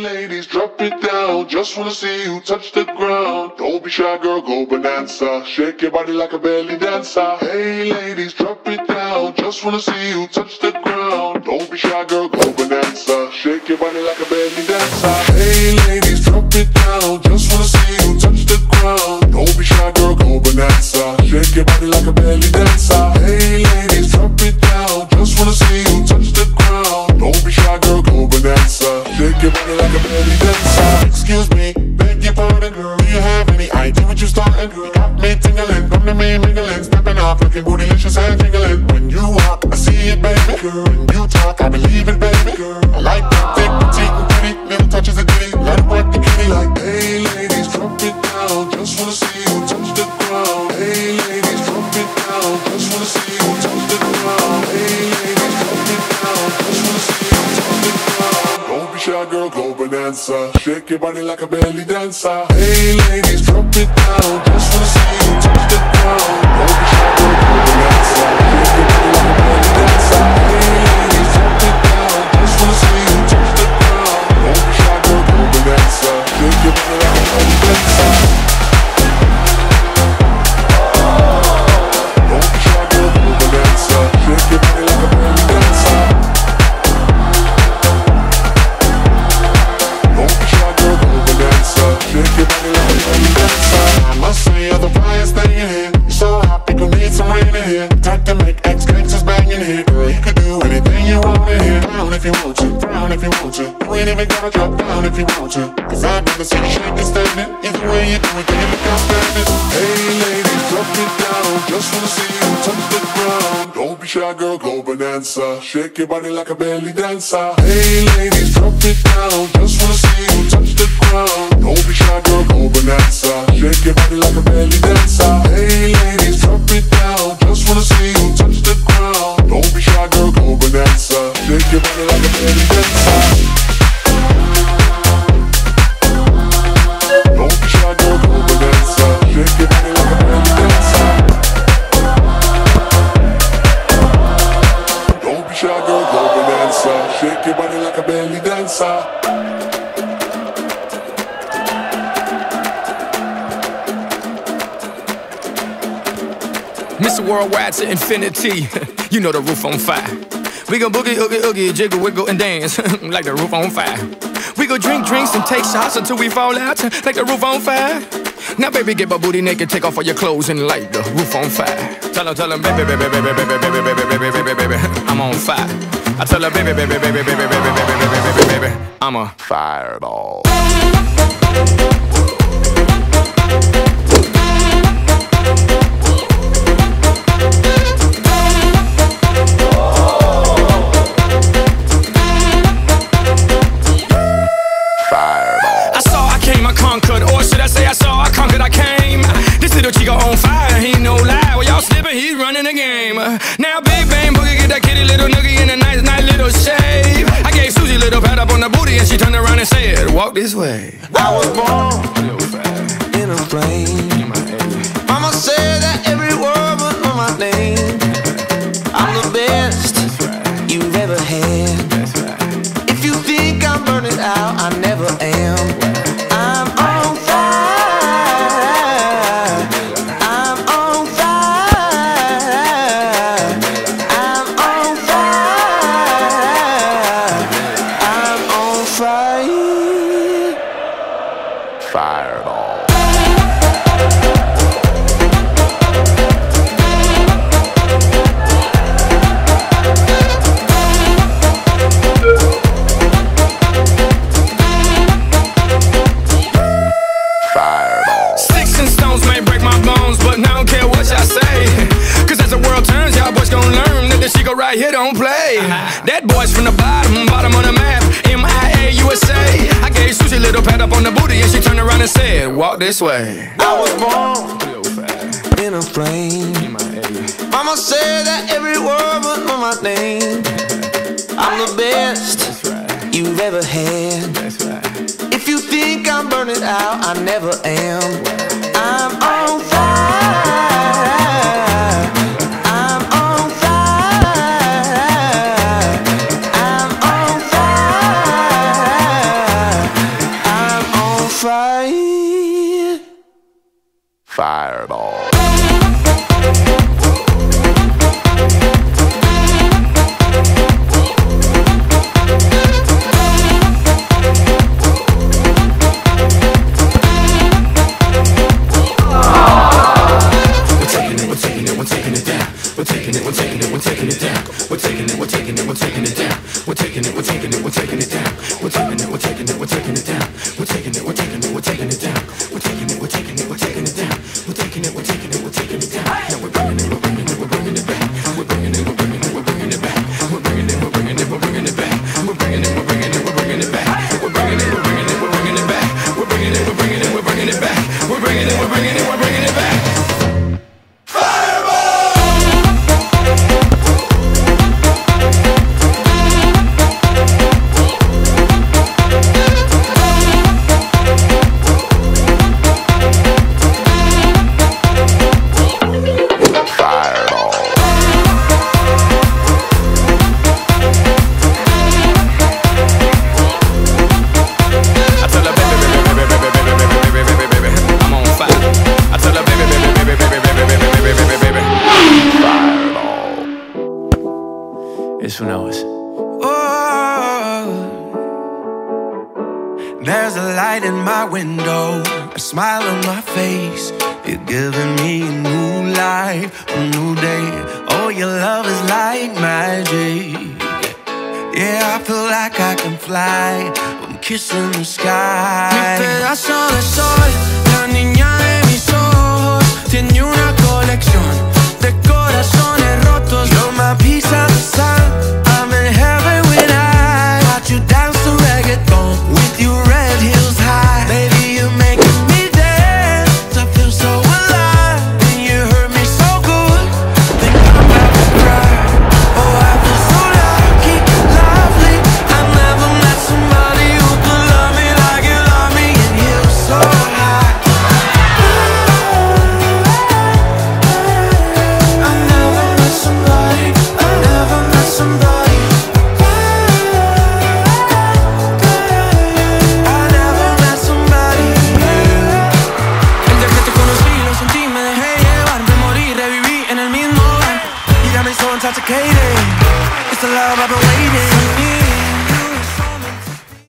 ladies, drop it down. Just wanna see you touch the ground. Don't be shy, girl, go bonanza. Shake your body like a belly dancer. Hey ladies, drop it down. Just wanna see you touch the ground. Don't be shy, girl, go bonanza. Shake your body like a belly dancer. Hey ladies, drop it down. Just wanna see you touch the ground. Don't be shy, girl, go bonanza. Shake your body like a belly dancer. Hey ladies, drop it down. Just wanna see you touch the ground. Don't be shy, girl, go bonanza. Shake your body like a belly dancer. Excuse me, beg your pardon, girl. Do you have any idea what you starting, girl? You got me tingling, come to me mingling, stepping off, looking bootylicious and jingling. When you walk, I see it, baby, girl. When you talk, I believe it, baby, girl. I like that thick, petite, and pretty, little touches of ditty. Let it work the kitty like, hey ladies, drop it down. Just wanna see you touch the ground. Hey ladies, drop it down. Just wanna see you touch the ground. Hey ladies, drop it down. Just wanna see you touch the ground. Don't be shy, girl, go bonanza. Shake your body like a belly dancer. Hey ladies, drop it down. Just wanna see you touch the ground. Don't be shy, girl, go bonanza. Shake your body like a belly dancer. Hey ladies, drop it down. Just wanna see you touch the ground. Don't be shy, girl, go bonanza. Shake your body like a belly dancer. Don't be shy, girl, go bonanza. Shake your body like a belly dancer. Don't be shy, girl, go bonanza. Shake your body like a belly dancer. I must say you're the brightest thing in here. You're so happy, gon' need some rain in here. Type to make ex-gangsters bang in here. Girl, you could do anything you want in here. Down if you want to, down if you want to. You ain't even gotta drop down if you want to. Cause I've never seen you shaking standing. Either way you do it, can you look outstanding? Hey ladies, drop it down. Just wanna see you touch the ground. Don't be shy, girl, go bonanza. Shake your body like a belly dancer. Hey ladies, drop it down. Just wanna see you touch the ground. Don't be shy, girl, go bonanza. Shake your body like a belly dancer. Hey ladies, drop it down. Just wanna see you touch the ground. Don't be shy, girl, go bonanza. Shake your body like a belly dancer. Don't be shy, girl, go bonanza. Shake your body like a belly dancer. Don't be shy, girl, go bonanza. Shake your body like a belly dancer. Mr. Worldwide to infinity, you know the roof on fire. We gon' boogie, oogie, oogie, jiggle, wiggle, and dance like the roof on fire. We go drink drinks and take shots until we fall out like the roof on fire. Now baby, get my booty naked, take off all your clothes and light the roof on fire. Tell her, baby, baby, baby, baby, baby, baby, baby, baby, baby, I'm on fire. I tell her, baby, baby, baby, baby, baby, baby, baby, baby, baby, I'm a fireball. Chico on fire, he no lie. Well, y'all slipping, he's running the game. Now Big Bang Boogie get that kitty little noogie in a nice little shave. I gave Susie a little pat up on the booty and she turned around and said, walk this way. I was born in a plane. Mama said that every word would know my name. I'm the best you've ever had. If you think I'm burning out, I never am. I'm on fire. Fireball. Fireball. Sticks and stones may break my bones, but I don't care what y'all say. Cause as the world turns, y'all boys gon' learn that the Chico right here don't play. That boy's from the bottom of the map, MIA, USA. I gave Susie a little pat up on the booty and she turned around and said, walk this way. I was born in a plane. Mama said that every word would know my name. I'm the best you've ever had. If you think I'm burning out, I never am. I'm on fire. I'm on fire. I'm on fire. it, we're taking it, we're taking it down. We're taking it, we're taking it, we're taking it down. We're taking it, we're taking it, we're taking it down. We're taking it, we're taking it, we're taking it down. Now we're bringing it, we're bringing it, we're bringing it back. We're bringing it, we're bringing it, we're bringing it back. We're bringing it, we're bringing it, we're bringing it back. We're bringing it, we're bringing it, we're bringing it back. We're bringing it, we're bringing it, we're bringing it back. We're bringing it, we're bringing it, we're bringing it back. We're bringing it, we're bringing it, we're bringing it back. Who knows? Oh, there's a light in my window, a smile on my face. You're giving me a new life, a new day. Oh, your love is like magic. Yeah, I feel like I can fly. I'm kissing the sky. Mi pedazo de sol, la niña de mis ojos, tiene una colección de corazones rotos. You're my piece of the sun. I'm in heaven when I watch you dance to reggaeton with your red heels high. Baby, you're making me dance. I feel so alive. And you hurt me so good, think I'm about to cry. Oh, I feel so lucky, lovely. I never met somebody who could love me like you love me, and you're so high. I never met somebody, I never met somebody. I never met somebody, yeah. El día que te conocí, lo sentí, me dejé llevar. Me morí, reviví en el mismo bar. You got me so intoxicated. It's the love I've been waiting.